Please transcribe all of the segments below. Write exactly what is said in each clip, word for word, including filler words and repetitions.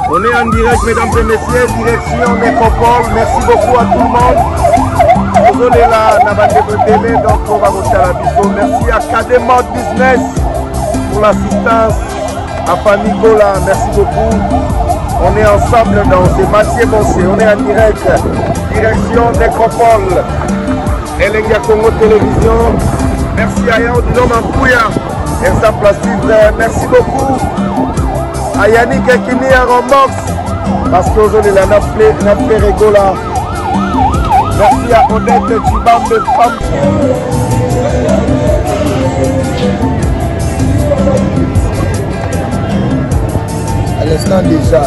On est en direct, mesdames et messieurs, direction Nécropole. Merci beaucoup à tout le monde. Désolé là, on va télé, donc on va voter à la biseau. Merci à K D Mode Business pour l'assistance. À Fanny Gola, merci beaucoup. On est ensemble dans ces Mathieu Bossé. On est en direct, direction Nécropole. Elenga Congo Télévision. Merci à Yao Dilom Ampouya. Exemple à suivre. Merci beaucoup à Yannick Ekini à Rombox. Parce qu'aujourd'hui, il a fait Regola. Merci à Odette Chibambe Femme. À l'instant déjà.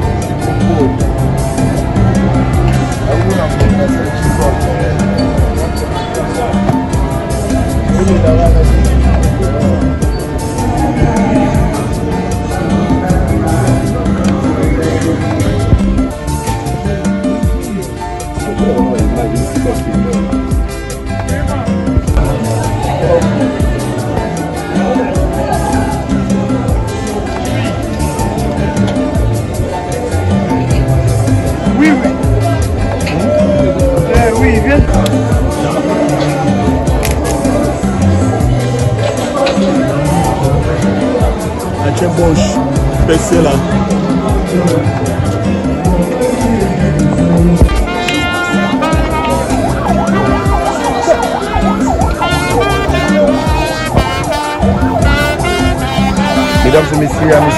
Oui, oui. Eh oui, viens. Ache Bosch, baissez là. Mesdames et messieurs, à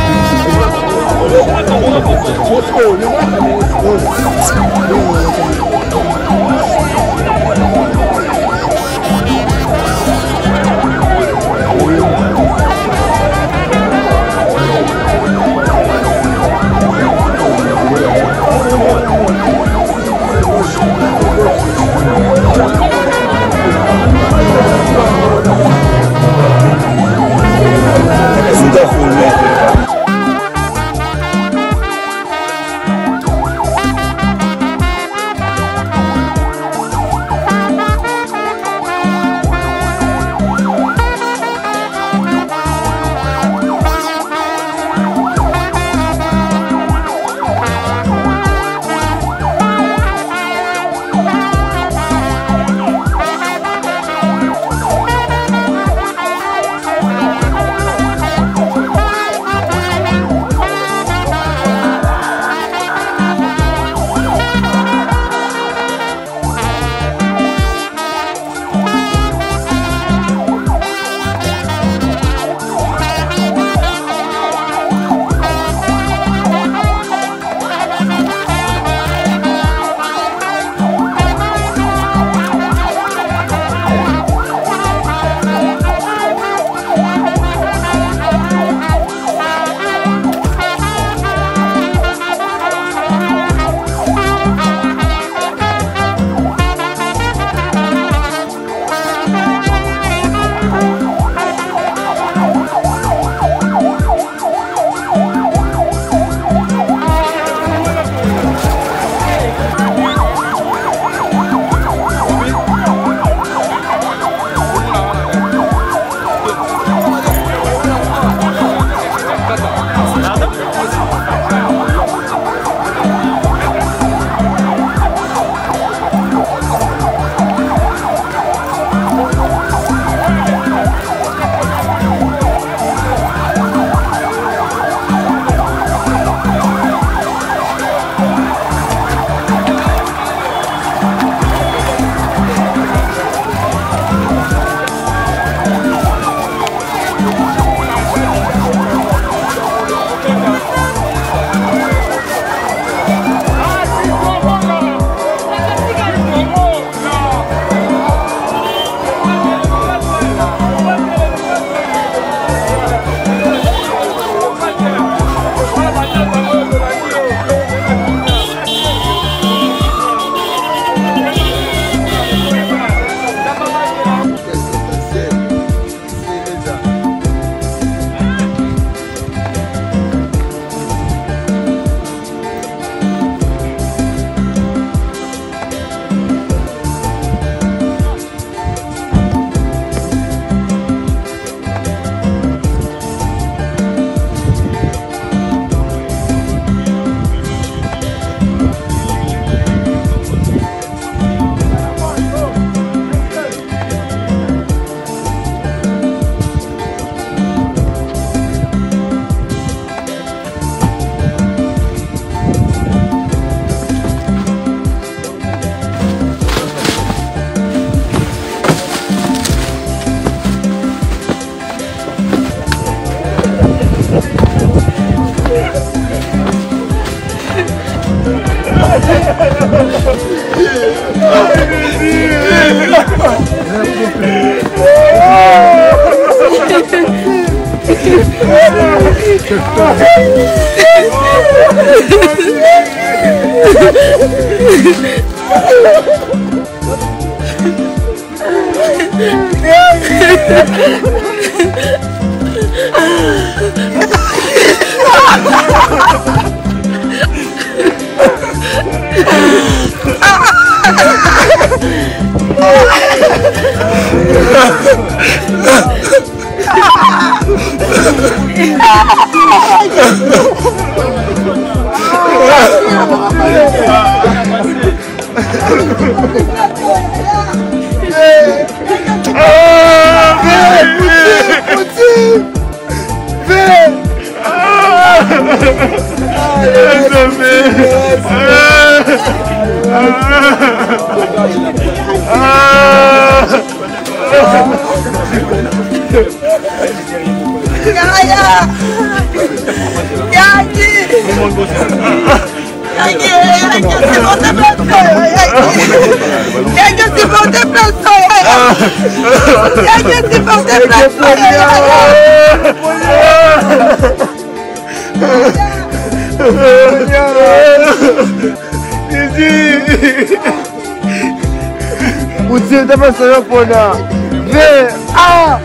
Você tá passando por lá. Vê! Ah!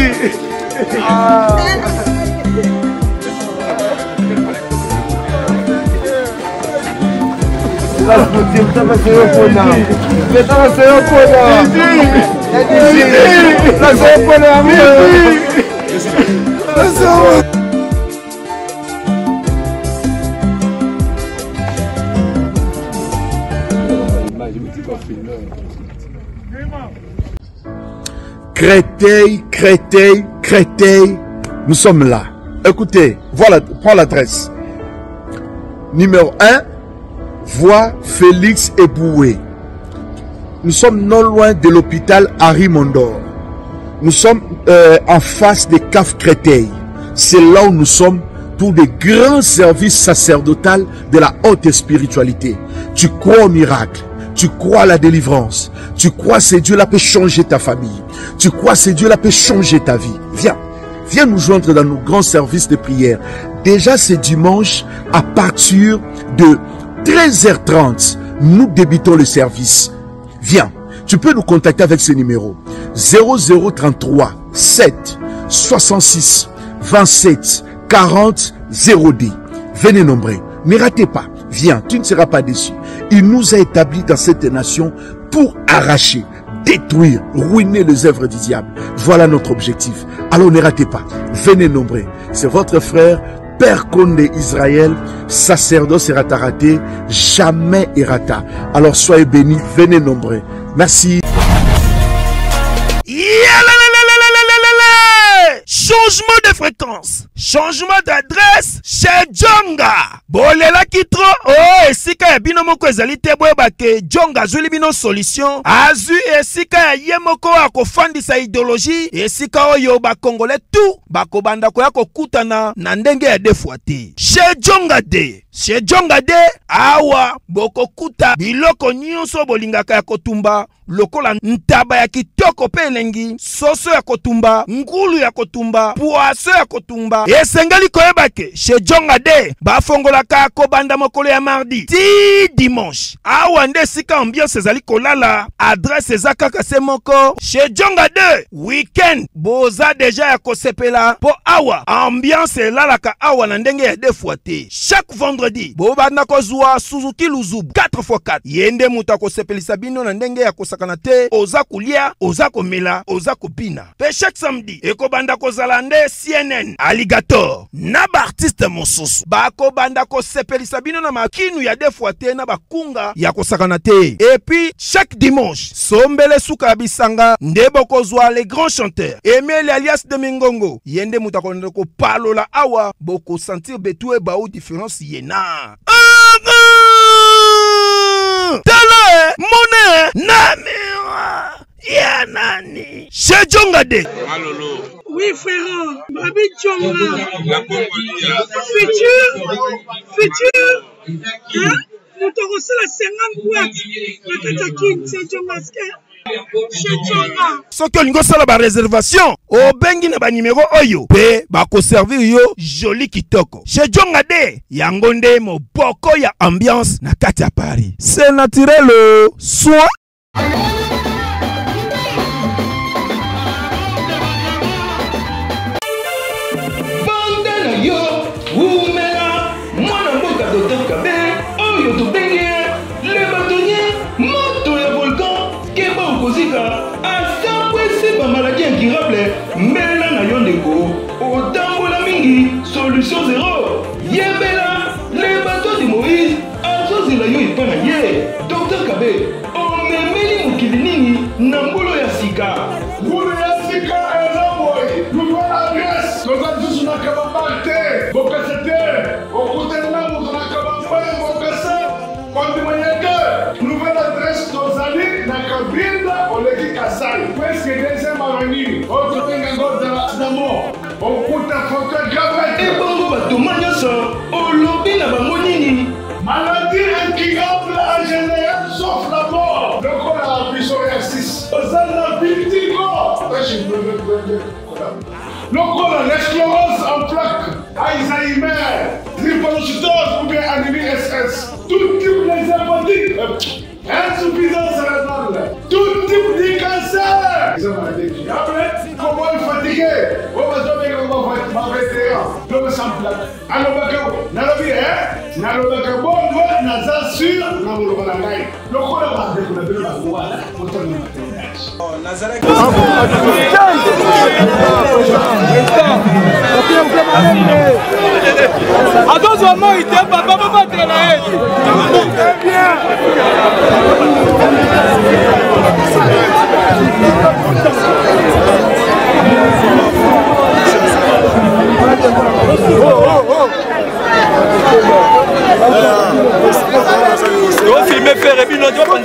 Ah! Você tá passando por lá. Você tá passando por lá. É difícil. Tá passando por lá, meu. Créteil, Créteil, Créteil, nous sommes là. Écoutez, voilà, prends l'adresse. Numéro un, voie Félix Eboué. Nous sommes non loin de l'hôpital Harry Mondor. Nous sommes euh, en face des caves Créteil. C'est là où nous sommes pour des grands services sacerdotaux de la haute spiritualité. Tu crois au miracle. Tu crois à la délivrance. Tu crois que Dieu là peut changer ta famille. Tu crois que Dieu là peut changer ta vie. Viens, viens nous joindre dans nos grands services de prière. Déjà ce dimanche, à partir de treize heures trente, nous débutons le service. Viens, tu peux nous contacter avec ce numéro zéro zéro trente-trois sept soixante-six vingt-sept quarante zéro deux. Venez nombreux. Ne ratez pas. Viens, tu ne seras pas déçu. Il nous a établis dans cette nation pour arracher, détruire, ruiner les œuvres du diable. Voilà notre objectif. Alors ne ratez pas. Venez nombreux. C'est votre frère, Père Condé Israël, sacerdoce raté, jamais errata. Alors soyez bénis, venez nombreux. Merci. Changement de fréquence, changement d'adresse chez Djonga. Bolela kitro, oh, esika ya bino moko ezali te boyeba ke Djonga azuli bino solution. Azu esika ya ye moko akofandisa idéologie, esika oyo ba Congolais tout bakobanda koya kokutana na ndenge ya defwa te. Chez Djonga de, chez Djonga de awa bokokuta biloko nyonso bolingaka ya kotumba. Lokola ntaba ya kitoko pe elengi, soso ya kotumba, ngulu ya kotumba, poaso ya kotumba. Esengeli koyeba ke chez Djonga de bafongolaka kobanda mokolo ya mardi ti dimanche. Awa nde sika ambiance ezali kolala, adresse eza kaka se moko. Chez Djonga de weekend boza deja ya kosepela po awa ambiance elalaka awa na ndenge ya defwa te. Chaque vendredi bobanda kozwa Suzuki Luzubu quatre fois quatre. Yende muta kosepelisa bino na ndenge ya kosaka te oza kulia, oza komela, oza kopina. Pe chaque samedi ekobanda kozala nde C N N Alligator na ba artiste mosusu bakobanda kosepelisa bino na makinu ya defwa te na bakunga ya kosakana te. Et puis chaque dimanche sombele suka bisanga nde bokozwa les grands chanteurs Emile alias de Mingongo yende muta konde ko palola awa boko sentir betue ba ou différence yena. Tele mone namira ya nani chez Djonga de. Oui, frère. Babi Djonga. Futur. Futur. Hein? Nous t'avons reçu la cinquante boîtes. La Katakine, c'est Djonga. soki olingi osala bareservation obengi na banimero oyo mpe bakoservir yo joli kitoko chez Djonga de yango nde moboko ya ambiance na kati ya Paris. C'est naturel soin. Bandana yo umela mwana mboka docteur Kabe oyo tobenge le bâtonnier moto ya volcan keba okozika asambwese bamaladi incurable mbela na yo ndeko otambola mingi solution zéro yebela le bateau de Moïse azozela yo epa na ye docteur Kabe omemeli mokili nini na mbolo ya sika mbolo ya sika ezaboy nouvelle adresse toza lisusu na kabamba te bokasa te okutelanga moto na kabamba bokasa kondimayeke nouvelle adresse tozali na kabinda oleki kasai presque deuxième avenue oyo tobenga ngo damo okuta photographe ebongo batoma nyonso olobi na bango nini maladie incurable en général sauf la mort lokola biso ya six ozala bitiko lokola l'esclérose en plaque Alzheimer drépanocytose ou bien anémie S S tout type les hépatites insuffisance rénale tout type de cancer comment il fatigué on va donner ma vétéran l'homme sans plaque alobaka nalobi eh nalobaka bongo naza sur na moloba na ngai lokola bandeko na bino bakowana otoni maternage atozwa moi te papa babatela ye on filme faire et puis nous devons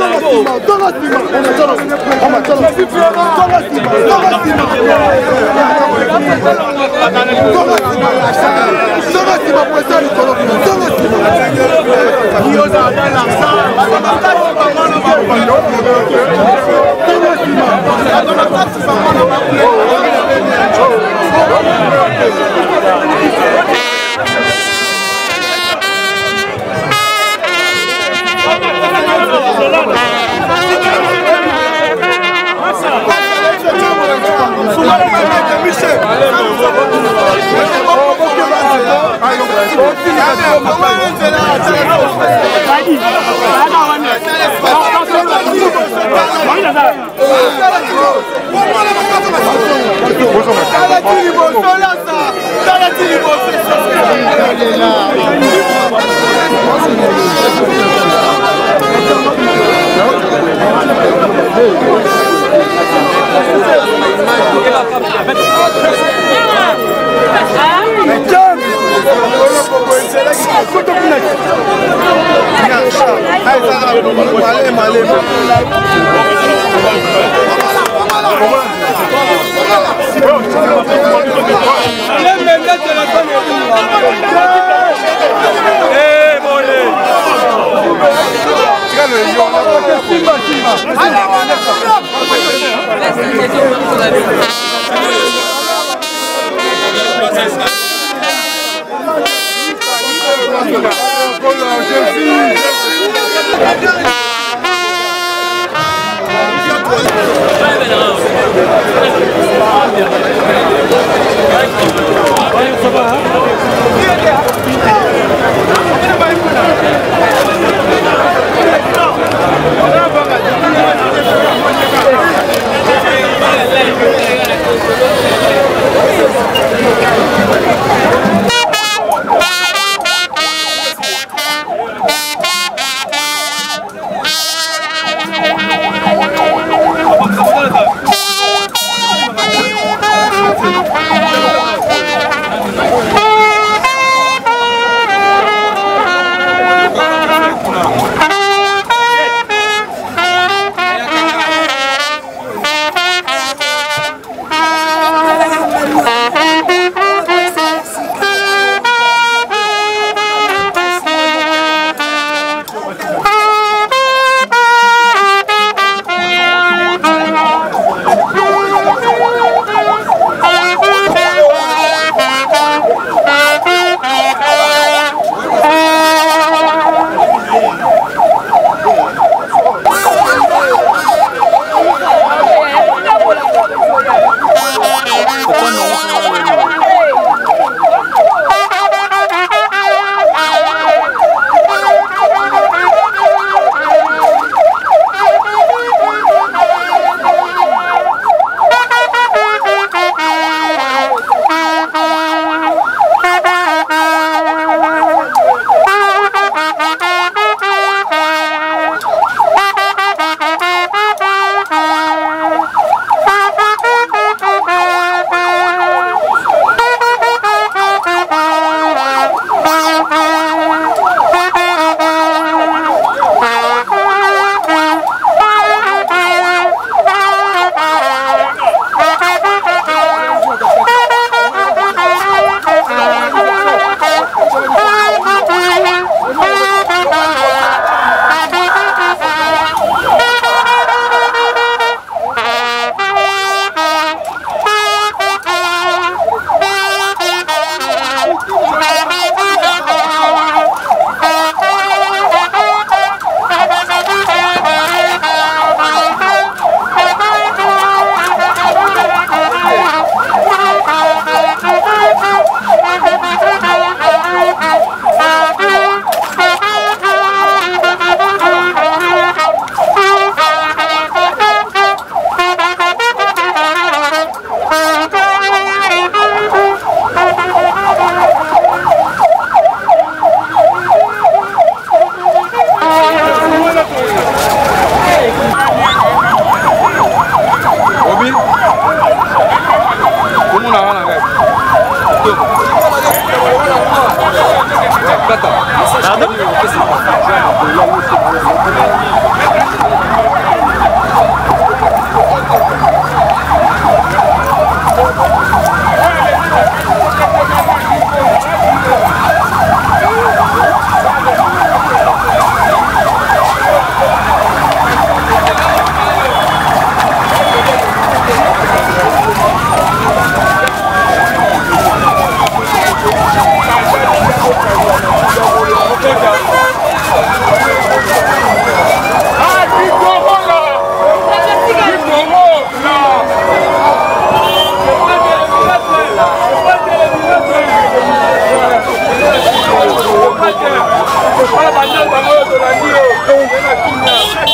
Voilà,